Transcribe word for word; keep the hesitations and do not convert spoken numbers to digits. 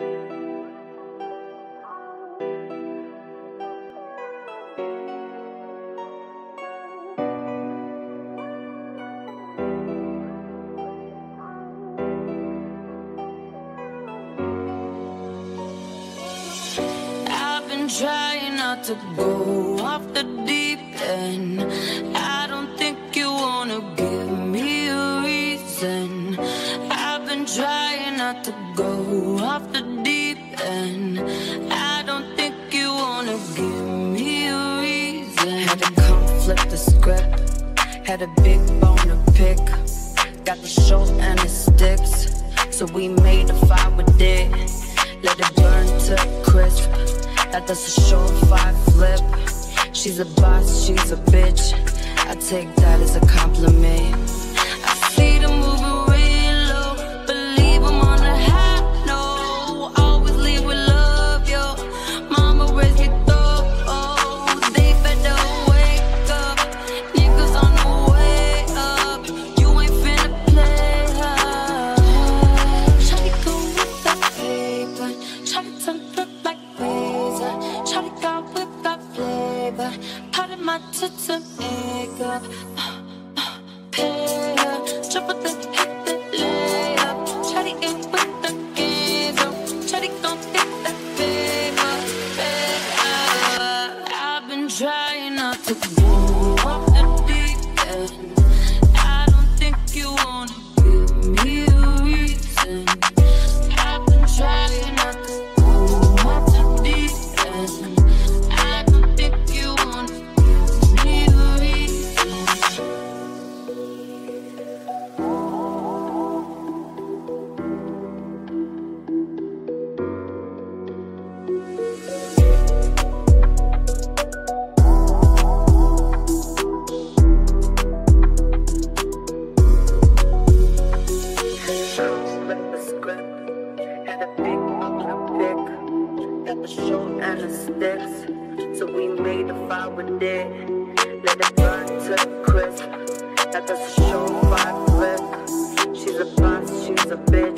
Trying not to go off the deep end. I don't think you wanna give me a reason. I've been trying not to go off the deep end. I don't think you wanna give me a reason. Had to come flip the script. Had a big bone to pick. Got the short and the sticks, so we made a fire with it. Let it burn to crisp. That does a surefire flip. She's a boss, she's a bitch. I take that as a compliment. I see them moving real low, but leave them on a high note. Always leave with love, yo. Mama raised me though. They better wake up. Niggas on the way up. You ain't finna play her. Try to go with that paper. Try to turn flip like razor. Charlie got whip, got flavor. Powder my tits and makeup. Uh, uh, pay her. Triple the hit the layup. Charlie ain't with the games. Oh, Charlie gon' hit that paper. Paper. I've been trying not to go off the deep end. I don't think you wanna give me a reason. I've been trying not to go off the deep end. I don't think you wanna give me a reason. Flip the script. Had a big bone to pick. Got the short and the sticks, so we made a fire with it. Let it burn to crisp. That does a surefire flip. She's a boss, she's a bitch.